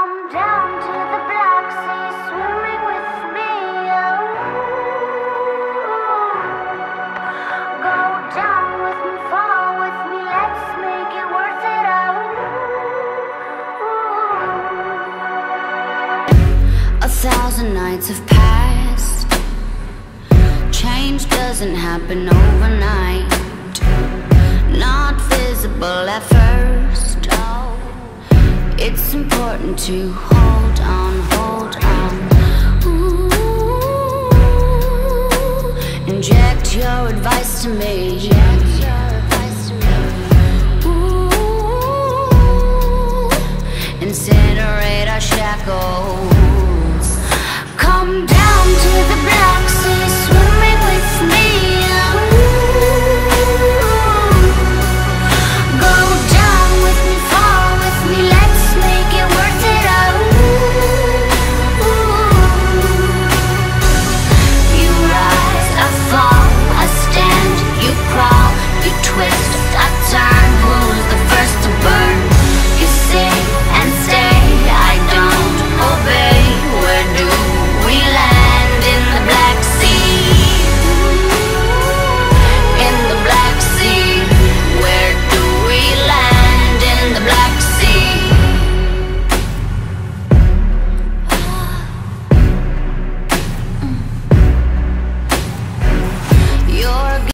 1,000 nights have passed. Change doesn't happen overnight. Not visible at first. It's important to hold on, hold on. Ooh, inject your advice to me. Ooh, incinerate our shackles.